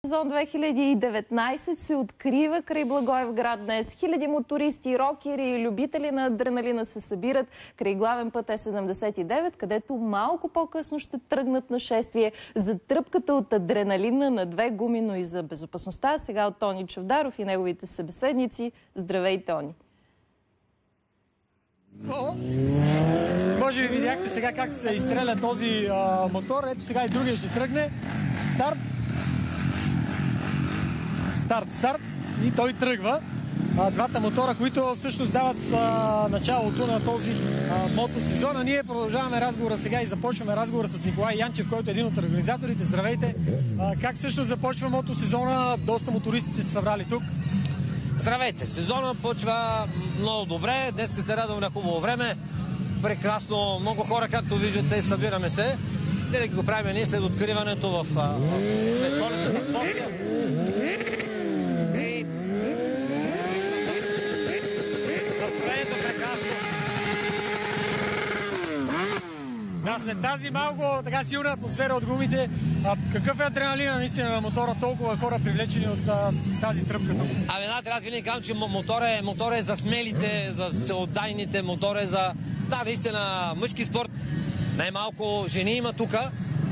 Сезон 2019 се открива край Благоевград днес. Хиляди мотористи, рокери и любители на адреналина се събират край главен път Е79, където малко по-късно ще тръгнат на шествие за тръпката от адреналина на две гуми, но и за безопасността. Сега от Тони Чавдаров и неговите събеседници. Здравей, Тони! Може би видяхте сега как се изстреля този мотор. Ето сега и другия ще тръгне. Старт. И той тръгва. Двата мотора, които всъщност дават началото на този мотосезон. А ние продължаваме разговора сега и започваме разговора с Николай Янчев, който е един от организаторите. Здравейте! Как всъщност започва мотосезона? Доста мотористи се събрали тук. Здравейте! Сезона почва много добре. Днес се радвам на хубаво време. Прекрасно. Много хора, както виждате, събираме се. Винаги го правим ние след откриването в Светлолета на София. Настроението прекрасно. Да, след тази малко така силна атмосфера от гумите, какъв е адреналина наистина на мотора, толкова хора привлечени от тази тръпка тук? Аз винаги казвам, че мотор е за смелите, за всеотдайните, мотор е за... Да, наистина, мъжки спорт. Най-малко жени има тука.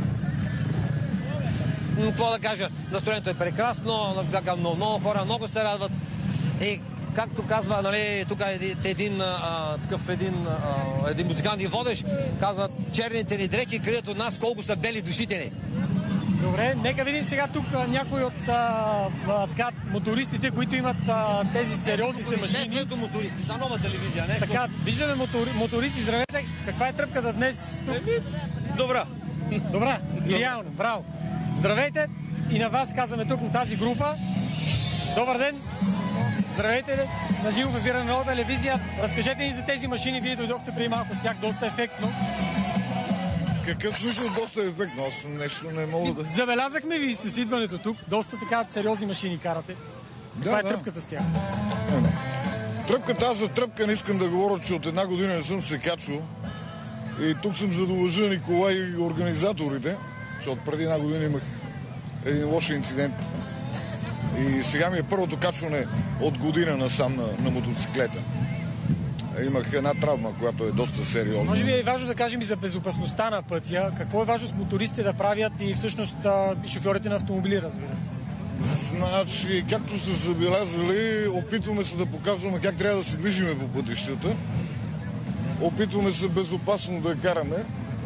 Какво да кажа, настроението е прекрасно, много хора много се радват. И както казва, нали, тук един музикант и водещ, казват, черните ни дрехи крият от нас колко са бели душите ни. Добре, нека видим сега тук някои от мотористите, които имат тези сериозните машини. Не като мотористи, за нова телевизия. Така, виждаме мотористи. Здравейте, каква е тръпката днес тук? Добра, идеално, браво. Здравейте и на вас казваме тук на тази група. Добър ден. Здравейте, на живо в ефира на нова телевизия. Разкажете ни за тези машини, вие дойдохте преди малко с тях, доста ефектно. Какъв смисъл доста ефектно? Аз нещо не мога да... Забелязахме ви с идването тук. Доста така сериозни машини карате. Каква е тръпката с тях? Тръпката, аз за тръпка не искам да говоря, че от една година не съм се качвал. И тук съм за да уважа Николай и организаторите, защото преди една година имах един лош инцидент. И сега ми е първото качване от година насам на мотоциклета. Имах една травма, която е доста сериозна. Може би е важно да кажем и за безопасността на пътя. Какво е важно с мотористите да правят и всъщност и шофьорите на автомобили, разбира се? Значи, както сте забелязали, опитваме се да показваме как трябва да се движиме по пътищата. Опитваме се безопасно да караме.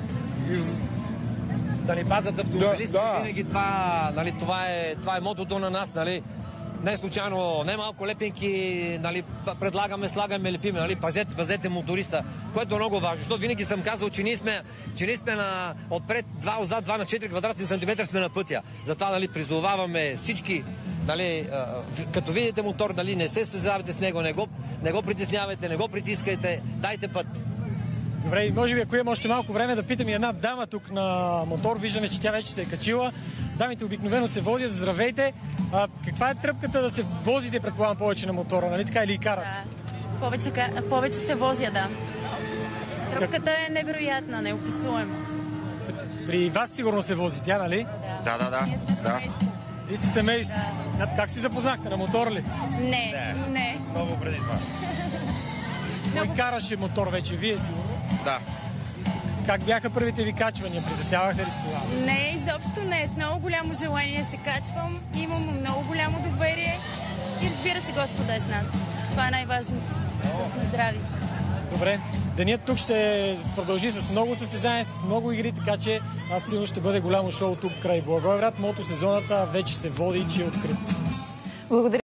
Да ни пазят автомобилисти, винаги това е мотото на нас, нали? Не случайно, не малко лепинки, нали, предлагаме, слагаме, лепиме, нали, пазете моториста, което е много важно, защото винаги съм казвал, че ние сме на отпред 2 отзад, 2 на 4 квадратни сантиметра сме на пътя. Затова, нали, призоваваме всички, нали, като видите мотор, нали, не се състезавате с него, не го притеснявайте, не го притискайте, дайте път. Добре, може би ако имам още малко време да питам и една дама тук на мотор, виждаме, че тя вече се е качила. Дамите обикновено се возят. Здравейте! Каква е тръпката да се возите, предполагам, повече на мотора, нали така, или и карат? Да, повече се возя, да. Тръпката е невероятна, неописуема. При вас сигурно се вози тя, нали? Да. Вие сте семейство. Да. Как си запознахте? На мотор ли? Не. Много преди това. Кой караше мотор вече? Вие сигурно? Да. Как бяха първите ви качвания? Притеснявахте ли се това? Не, изобщо не. С много голямо желание се качвам. Имам много голямо доверие. И разбира се, Господа е с нас. Това е най-важното. Да сме здрави. Добре. Денят тук ще продължи с много състезания, с много игри, така че аз сигурно ще бъде голямо шоу тук край Благоевград. Мотосезоната вече се води, че е открит. Благодаря.